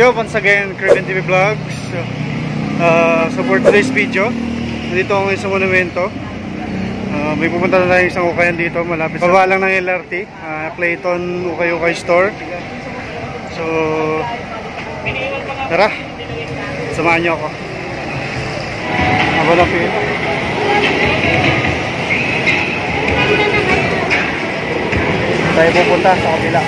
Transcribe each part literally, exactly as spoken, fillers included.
Yo, once again, Kervin T V Vlogs. Uh, so for today's video, nandito ako ngayon sa monumento. Uh, may pupunta na tayong isang ukayan dito, malapit sa baba lang ng L R T, uh, Clayton Ukay-Ukay Store. So, tara, samahan nyo ako. Ako lang pin. Tayo pupunta sa kabila.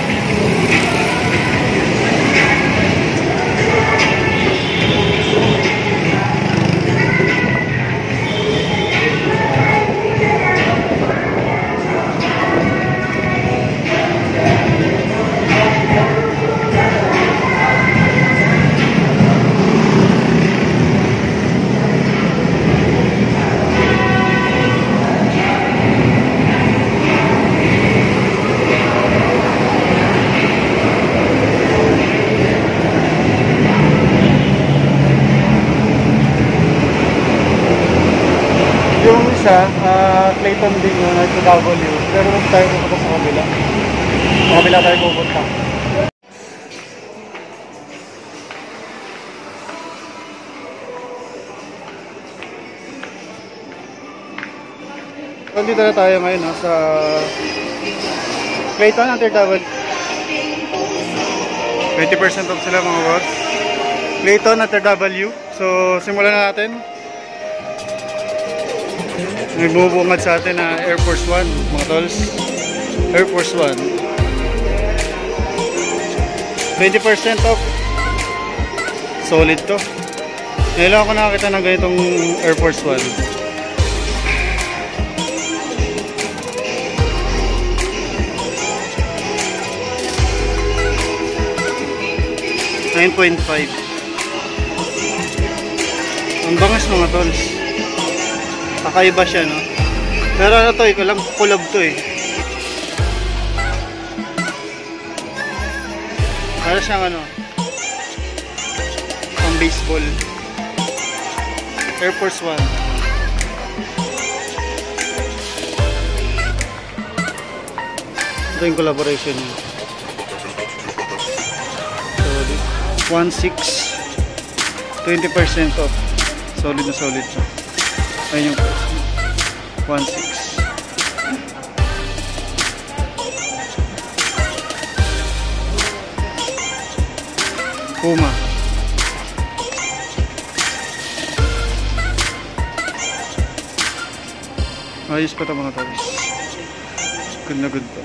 Yung isa, uh, Clayton din yun, at W. Pero nung tayo pupunta sa kabila. Sa kabila tayo pupunta. Nandito na tayo ngayon no, sa Clayton at W. twenty percent off sila mga boss. Clayton at W. So, simulan na natin. May bubungad sa atin na Air Force One, mga tolls. Air Force One. twenty percent off. Solid to. Ngayon lang ako nakakita ng ganitong Air Force One. nine point five. Ang bangas mga tolls. Kakaiba siya, no? Pero ano to, ikaw lang kulab to eh. Para siyang ano, pang baseball. Air Force One. Ito yung collaboration niya. So, one six. twenty percent off. Solid na solid siya. Ayun yung one six. Puma. Ayos pa ito mga tawis. Good na good to.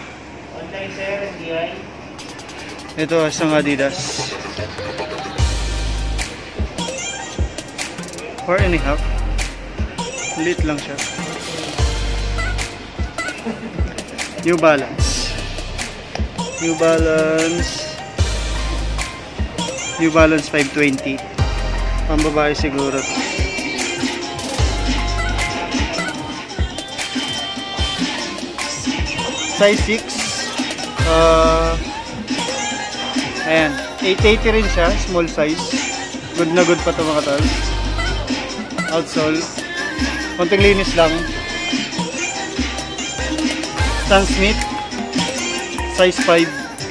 Ito isang Adidas. Four and a half. Lit lang siya. New Balance. New Balance. New Balance five twenty. Pambabae siguro. Size six. Uh, ayan. eight eighty rin siya. Small size. Good na good pa ito mga tol. Outsole. Konting linis lang. Stan Smith size five.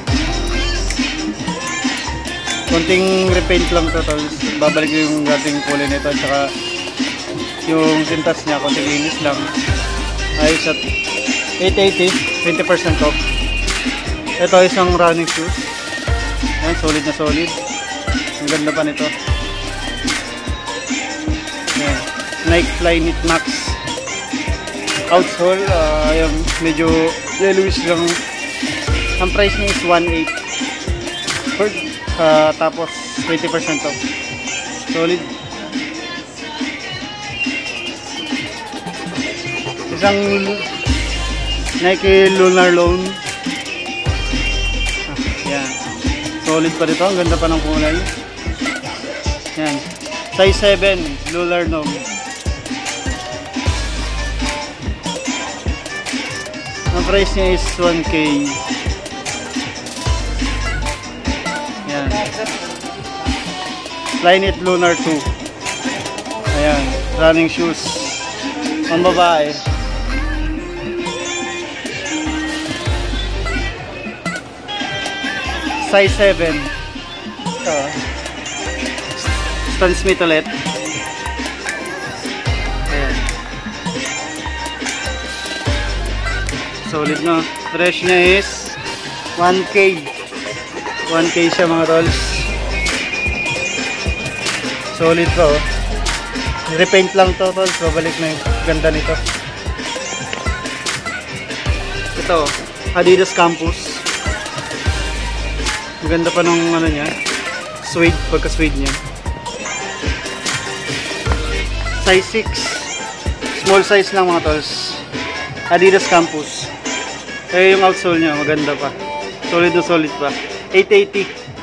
Konting repaint lang to, tol. Babalik yung dating kulay nito at saka yung sintas niya, konting linis lang. Ayos at eight eighty, twenty percent off. Ito isang running shoes. Ayan, solid na solid. Ang ganda pa nito. Ayan. Nike Flyknit Max outsole, uh, ayan, medyo yellowish lang. Ang price niya is one eight. Uh, tapos twenty percent off. Solid. Isang Nike Lunar Loan. Ah, yan. Solid pa dito. Ang ganda pa ng kulay. Yan. Size seven Lunar Loan. Ang price niya is one K. Yan. Flyknit Lunar two. Ayan. Running shoes. Ang babae. Size seven. Ito. Stan Smith ulit. Ayan. Solid no. Fresh niya is one K. one K siya mga tol. Solid to. Oh. Repaint lang to tol. So balik na yung ganda nito. Ito, Adidas Campus. Maganda pa nung ano niya. Suede, pagka suede niya. Size six. Small size lang mga tols. Adidas Campus. Kaya yung outsole niya, maganda pa. Solid na solid pa. eight eighty.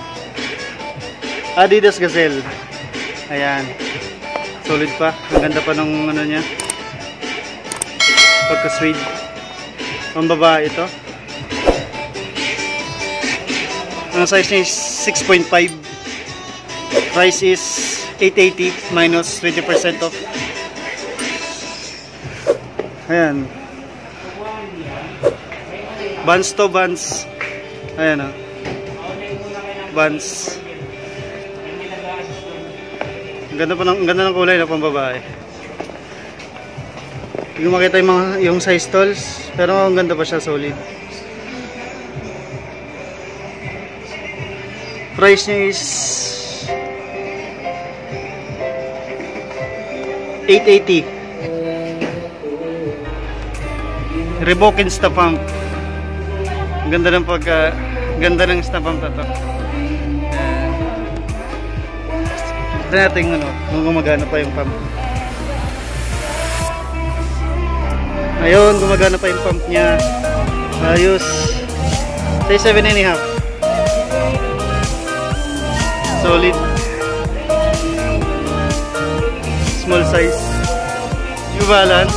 Adidas Gazelle. Ayan. Solid pa. Maganda pa nung ano niya. Pagka suede. Ang babae ito. Ang size niya is six point five. Price is eight eighty minus twenty percent off. Ayan. Vans to Vans. Ayan o. Vans. Ang ganda pa ng, ang ganda ng kulay na pambabae. Hindi ko makita yung, mga, yung size tolls. Pero ang ganda pa siya, solid. Price niya is eight eighty. Reebok Insta Pump. Ang ganda ng pagka ganda ng Insta Pump na to. Tignan natin ano, kung gumagana pa yung pump. Ayun, gumagana pa yung pump niya. Ayos. Say seven and a half. Solid. Small size. New Balance.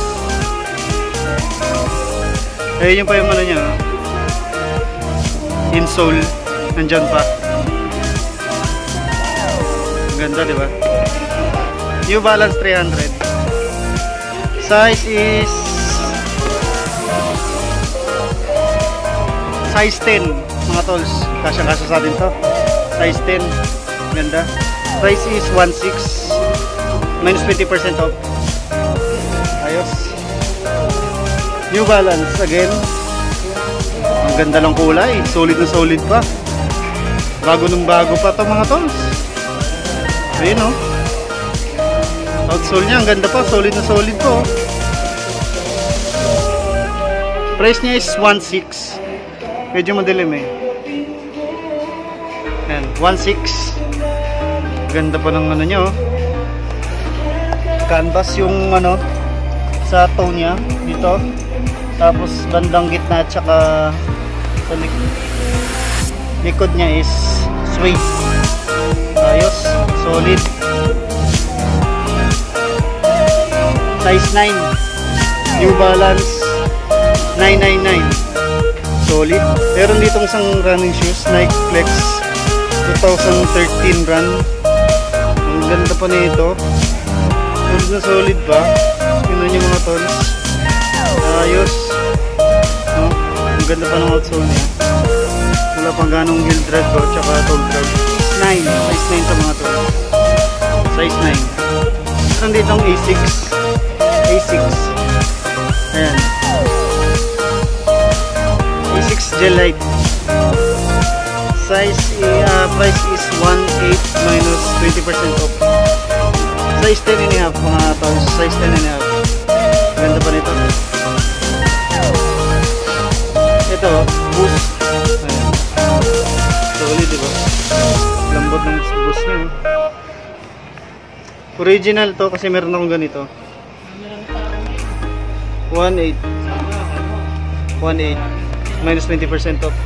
Ayun yung pa yung ano niya. Insole. Nandyan pa. Ganda, di ba? New Balance three hundred. Size is size ten, mga tolls. Kasya-kasya sa atin to. Size ten. Ganda. Price is one six minus twenty percent off. Ayos. New Balance again. Ang ganda ng kulay. Solid na solid pa. Bago nung bago pa to mga tolls. Ayun o. Outsole niya. Ang ganda pa. Solid na solid po. Price niya is one six. Medyo madilim eh. Ayan. one six. Ganda pa ng ano niya oh. Canvas yung ano sa toe niya dito. Tapos bandang gitna at saka sa lik likod niya is suede. Ayos, solid. Size nine. New Balance nine ninety-nine. Solid. Meron ditong isang running shoes, Nike Flex twenty thirteen run. Ang ganda pa nito. Solid na solid pa. Tingnan nyo mga tolls. Ayos. No? Ang ganda pa ng outsole niya. Wala pang ganong heel drag ko, tsaka toe drag. nine. Size nine sa mga tolls. Size nine. Meron ditong A six. A six. Ayan. A six Gel Light. Size, uh, price is one eight minus twenty percent off. Size ten and a half mga tolls. Size ten and a half. Ganda pa nito. Ito, Boost. Ayan. Solid, diba? Lambot ng Boost niya. Original to kasi meron akong ganito. one eight. one eight. Minus twenty percent off.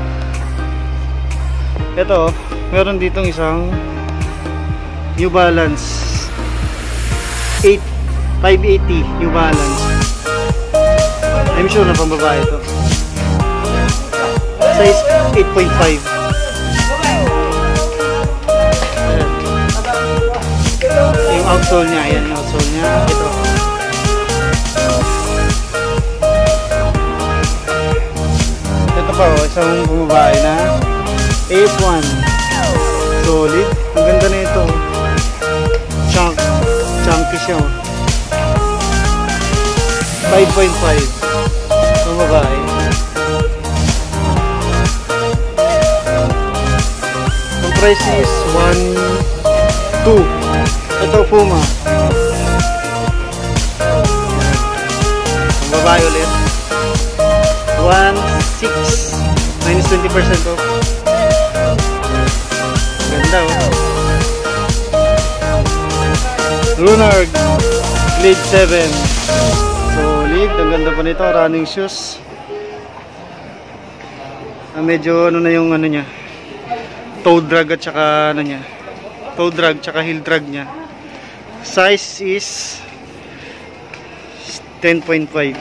Ito, meron ditong isang New Balance eight five eighty New Balance. I'm sure na pambabae ito. Size eight point five. Yung outsole niya, ayan yung outsole niya. Ito. Ito pa oh, isang bumabae na A F one. Solid. Ang ganda na ito. five point five. Ang babae. Ang price is one two. Ito Puma. Ang babae ulit. one six. Minus twenty percent off. Ganda oh. Lunar Glade seven. Solid. Ang ganda pa nito. Running shoes. Ah, medyo ano na yung ano niya. Toe drag at saka ano niya. Toe drag tsaka heel drag niya. Size is ten point five.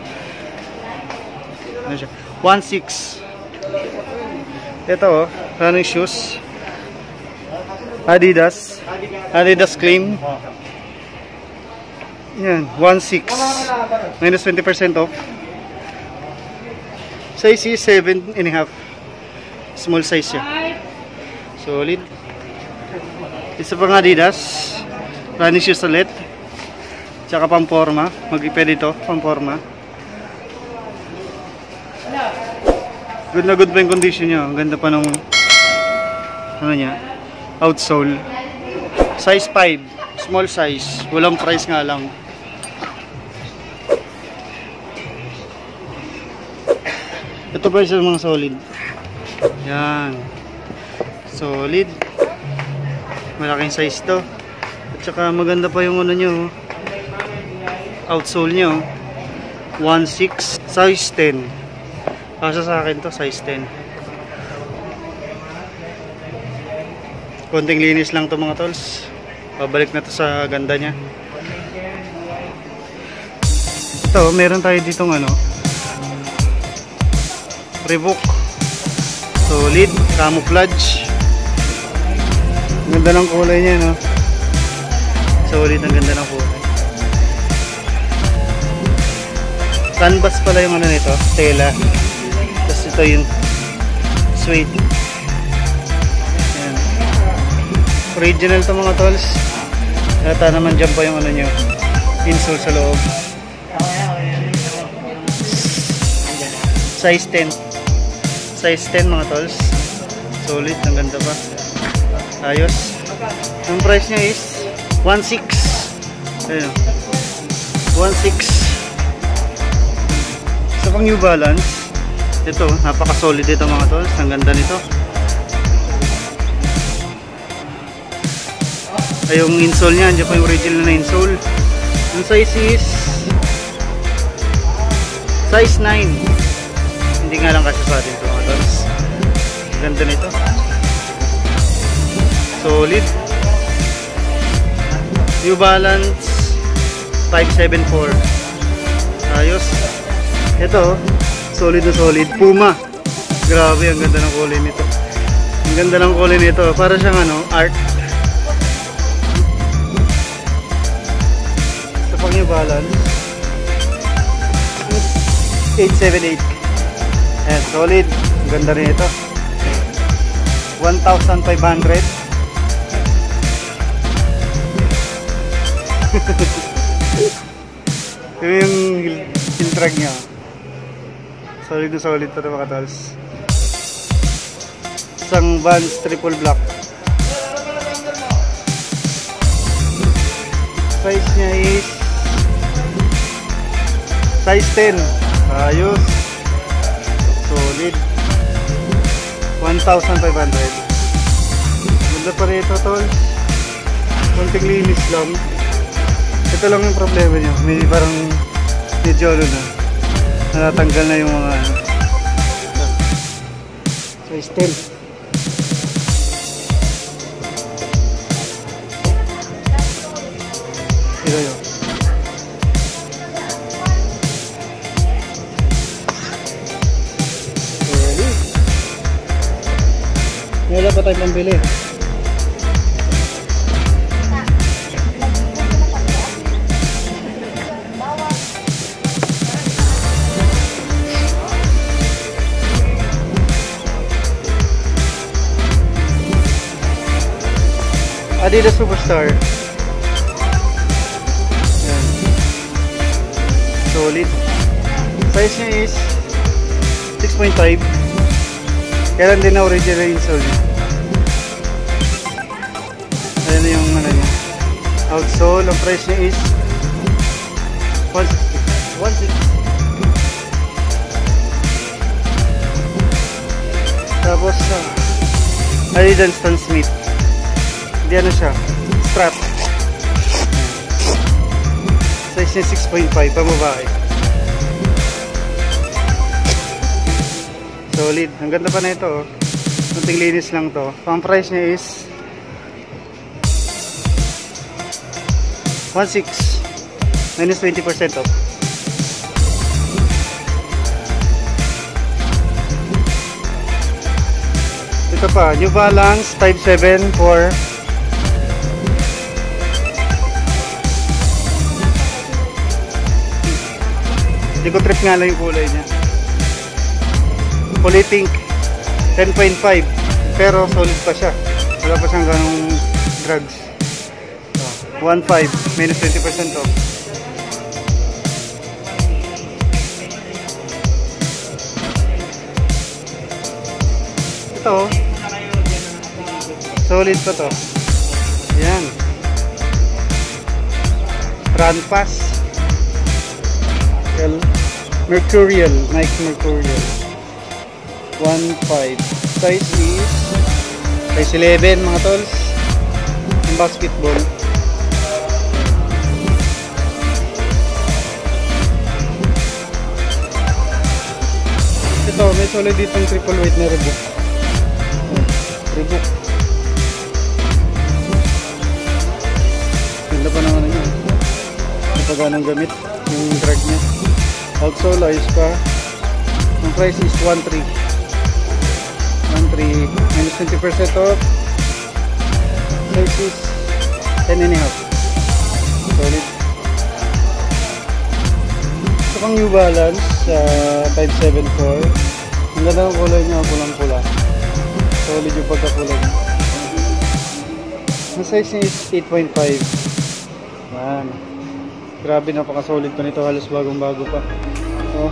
Ano siya? one six. Ito oh, running shoes. Adidas. Adidas Claim. Yan, one six. Minus twenty percent off. Size is seven and a half. Small size siya. Solid. Isa pang Adidas. Running shoes ulit. Tsaka pamporma. Mag-iped ito, pamporma. Good na good pa yung condition niya. Ang ganda pa ng ano niya, outsole. Size five. Small size. Walang price nga lang. Ito pa yung mga solid. Yan. Solid. Malaking size to. At saka maganda pa yung ano nyo. Outsole nyo. one six. Size ten. Asa sa akin to, size ten. Konting linis lang to mga tolls. Pabalik na to sa ganda niya. Ito, meron tayo ditong ano, Reebok. Solid, camouflage. Ganda ng kulay niya, no? Solid, ang ganda ng kulay. Canvas pala yung ano nito, tela. Tapos ito yung suede. Ayan. Original to mga tolls. Yata naman dyan pa yung ano nyo, insole sa loob. Size ten. Size ten mga tolls. Solid, ang ganda pa. Ayos. Ang price nya is one six. Ayan. one six. Isa pang New Balance. Ito, napaka-solid ito mga tolls. Ang ganda nito. Ay, yung insole niya, andyan pa yung original na insole. Yung size is size nine. Hindi nga lang kasi sa atin ito mga tolls. Ang ganda nito. Solid. New Balance five seven four. Ayos. Ito, solid na solid. Puma. Grabe, ang ganda ng kulay nito. Ang ganda ng kulay nito. Para siyang ano, art. Ito pang New Balance eight seven eight. Ayan, solid. Ang ganda rin ito. one thousand five hundred. Ito yung heel drag niya. Solid na solid ito mga tolls. Isang Vans triple black. Size niya is size ten. Ayos. Solid. one thousand five hundred. Ganda pa rin ito tolls. Konting linis lang. Ito lang yung problema niya. May parang medyo ano na. Natanggal na yung mga ano. Size ten. Ito yun. Wala pa tayo pambili. Adidas Superstar. Yan. solid. Size niya is six point five. Kailan din na original insole niya. Ayan na yung ano niya. Outsole, ang price niya is one sixty. Tapos uh, Adidas Stan Smith. Hindi ano siya, strap. Size niya six point five, pambabae. Solid. Ang ganda pa na ito. Oh. Kunting linis lang to. Ang price niya is one six minus twenty percent off. Ito pa, New Balance five seven for hindi ko trip nga lang yung kulay niya. Kulay pink, ten point five, pero solid pa siya. Wala pa siyang ganong drugs. So, one five minus twenty percent off. Ito, solid pa to. Yan. Run Pass. Mercurial, Nike Mercurial. one five. Size is size eleven mga tolls. Yung basketball. Ito, may solid ditong triple weight na Reebok. Reebok. Ganda pa naman niya. May paganang gamit yung drag niya. Outsole ayos pa. Ang price is one three. one three minus twenty percent off. Size is ten and a half. Solid. Ito pang New Balance uh, five seven four. Ang ganda ng kulay niya, pulang pula. Solid yung pagkakulay niya. Ang size niya is eight point five. Yan. Grabe, napaka-solid pa nito. Halos bagong-bago pa. Oh.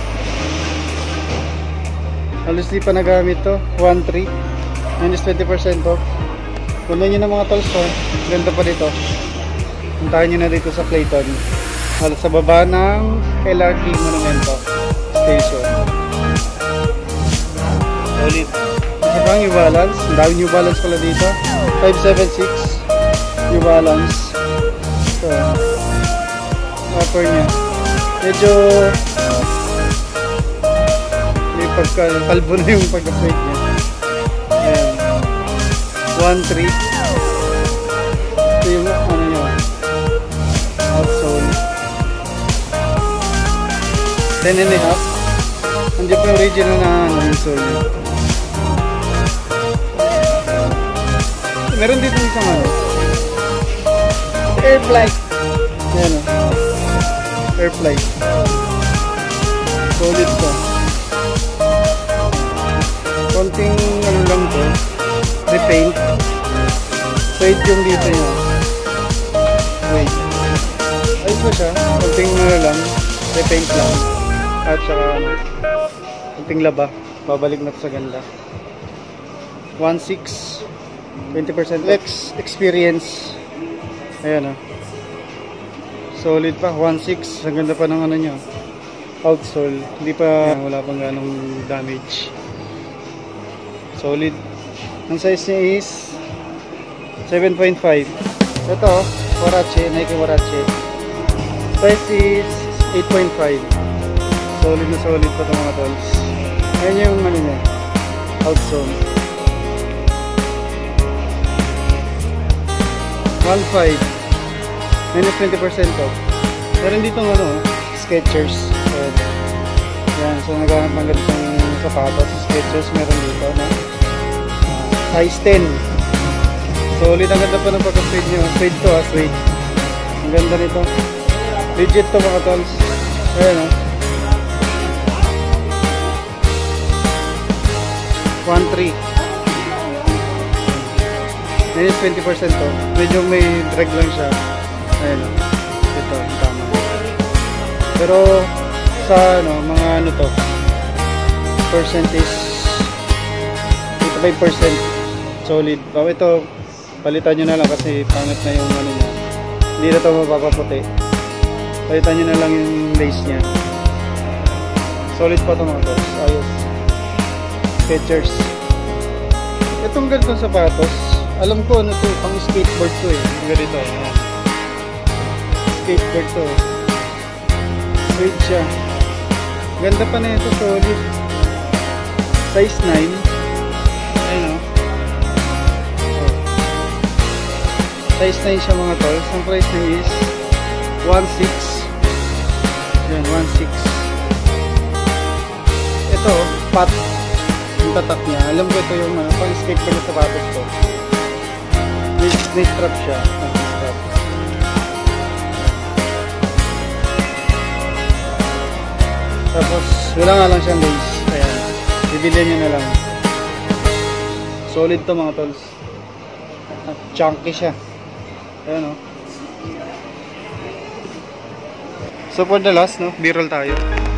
Halos di pa nagamit to. one three minus twenty percent off. Kunin nyo na mga tolls to. Ganda pa dito. Puntahan nyo na dito sa Clayton. Halos sa baba ng L R T Monumento Station. Solid. Isa pang New Balance. Ang dami New Balance pala dito. five seven six New Balance. Ito. Upper nya. Medyo may pagkalbo na yung pagka-suede nya. Ayan. one three. Ito yung ano nya. Outsole. ten and a half. Andiyan pa yung original na ano, insole nya. Meron dito isang ano. Airfly. Ayan o. Airfly. Solid to. Konting ano lang to. Repaint. Suede yung dito nyo. Wait. Ayos ba siya? Konting ano lang. Repaint lang. At saka ano. Konting laba. Babalik na to sa ganda. one six. twenty percent Lex Experience. Ayan o. Solid pa. one six. Ang ganda pa ng ano nyo. Outsole. Hindi pa, wala pang ganong damage. Solid. Ang size niya is seven point five. Ito, Warache. Nike Warache. Size is eight point five. Solid na solid pa itong mga tolls. Ayan yung ano niya. Outsole. one five minus twenty percent off. Meron dito ng ano, Skechers. Ayan. Yan, so naghanap ng ganitong sapatos. Skechers meron dito, no? Uh, size ten. Solid, ang ganda pa ng pagka-suede nyo. Suede to, ah, suede. Ang ganda nito. Legit to mga tolls. Ayan, no? one three. Minus twenty percent to. Medyo may drag lang siya. Ayan o. Ito, tama. Pero sa ano, mga ano to, percent is eighty-five percent solid. So ito, palitan nyo na lang kasi pangit na yung ano niya. Hindi na ito mapapaputi. Palitan nyo na lang yung lace niya. Solid pa ito mga tol. Ayos. Skechers. Itong ganitong sapatos, alam ko ano to, pang skateboard to eh. Ganito. Skateboard to. Suede siya. Ganda pa na ito, solid. Size nine. Ayun o. Oh. Size nine siya mga tol. Ang price niya is one six. Yan, one six. Ito, pat. Yung tatak niya. Alam ko ito yung uh, pang skateboard na sapatos to. May, may strap siya. May strap. Tapos, wala nga lang siyang lace. Ayan. Bibilihan nyo na lang. Solid to mga tols. At chunky siya. Ayan o. So for the last, no, B-roll tayo.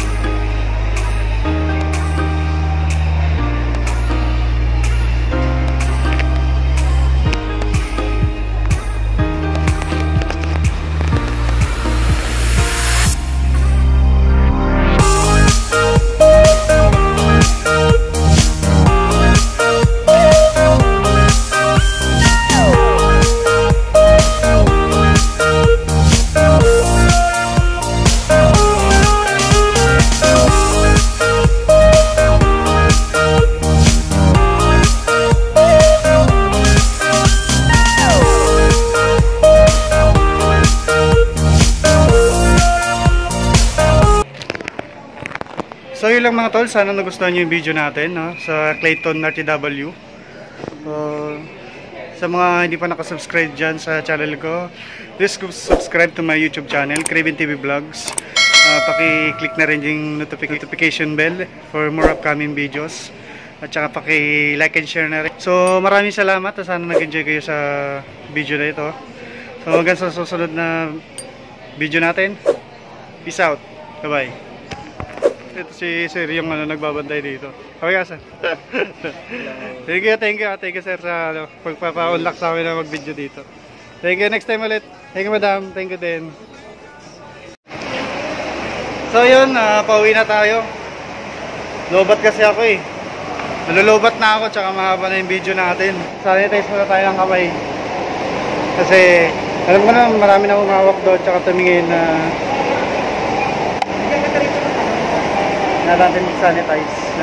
So yun lang mga tol, sana nagustuhan nyo yung video natin, no? Sa Clayton R T W. Uh, sa mga hindi pa nakasubscribe dyan sa channel ko, please subscribe to my YouTube channel, Craven T V Vlogs. Uh, paki-click na rin yung notification bell for more upcoming videos. At saka paki-like and share na rin. So maraming salamat, sana nag-enjoy kayo sa video na ito. So hanggang sa susunod na video natin. Peace out. Bye-bye. Ito si Sir yung ano, nagbabantay dito. Okay ka, sir? Thank you, thank you. Thank you, sir, sa ano, pagpapa-unlock sa amin na mag-video dito. Thank you, next time ulit. Thank you, madam. Thank you din. So, yun. Uh, pauwi na tayo. Lobat kasi ako eh. Nalulubat na ako, tsaka mahaba na yung video natin. Sanitize muna tayo ng kamay. Kasi, alam ko na, marami na umawak doon, tsaka tumingin na... Uh, na natin mag-sanitize na.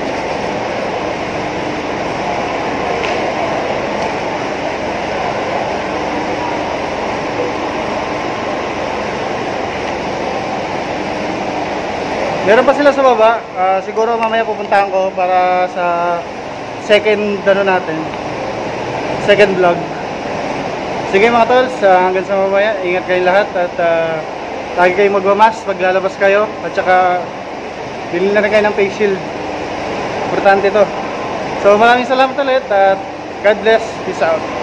Meron pa sila sa baba. Uh, siguro mamaya pupuntahan ko para sa second ano natin. Second vlog. Sige mga tol, uh, hanggang sa mamaya. Ingat kayong lahat at uh, lagi kayong magmamas pag lalabas kayo. At saka bilhin na rin kayo ng face shield. Importante ito. So maraming salamat ulit at God bless. Peace out.